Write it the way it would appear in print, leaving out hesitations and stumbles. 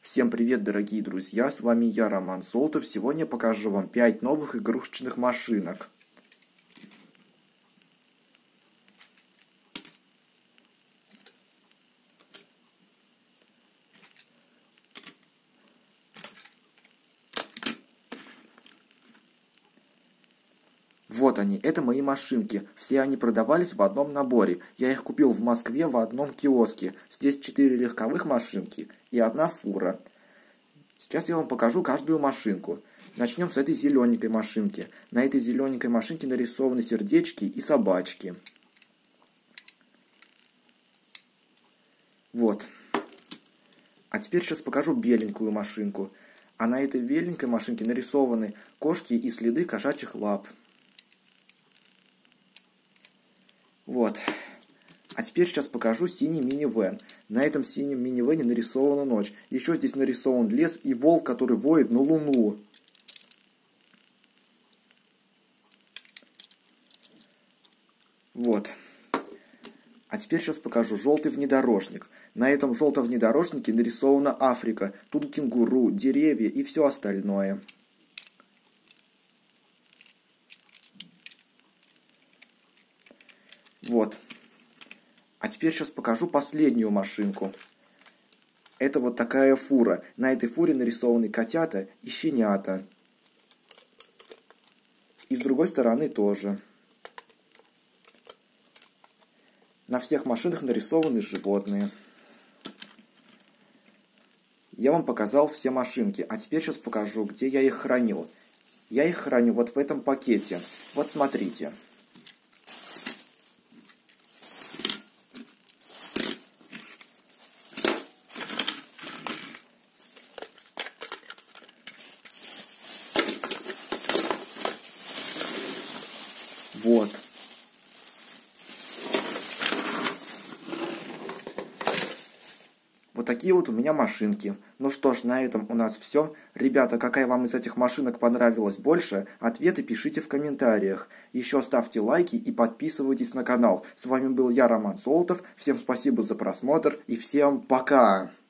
Всем привет, дорогие друзья, с вами я, Роман Золотов. Сегодня я покажу вам 5 новых игрушечных машинок. Вот они, это мои машинки. Все они продавались в одном наборе. Я их купил в Москве в одном киоске. Здесь 4 легковых машинки и 1 фура. Сейчас я вам покажу каждую машинку. Начнем с этой зелененькой машинки. На этой зелененькой машинке нарисованы сердечки и собачки. Вот. А теперь сейчас покажу беленькую машинку. А на этой беленькой машинке нарисованы кошки и следы кошачьих лап. Вот. А теперь сейчас покажу синий минивэн. На этом синем минивэне нарисована ночь. Еще здесь нарисован лес и волк, который воет на луну. Вот. А теперь сейчас покажу желтый внедорожник. На этом желтом внедорожнике нарисована Африка. Тут кенгуру, деревья и все остальное. Вот. А теперь сейчас покажу последнюю машинку. Это вот такая фура. На этой фуре нарисованы котята и щенята. И с другой стороны тоже. На всех машинах нарисованы животные. Я вам показал все машинки. А теперь сейчас покажу, где я их хранил. Я их храню вот в этом пакете. Вот смотрите. Вот. Вот такие вот у меня машинки. Ну что ж, на этом у нас все. Ребята, какая вам из этих машинок понравилась больше? Ответы пишите в комментариях. Еще ставьте лайки и подписывайтесь на канал. С вами был я, Роман Золотов. Всем спасибо за просмотр и всем пока!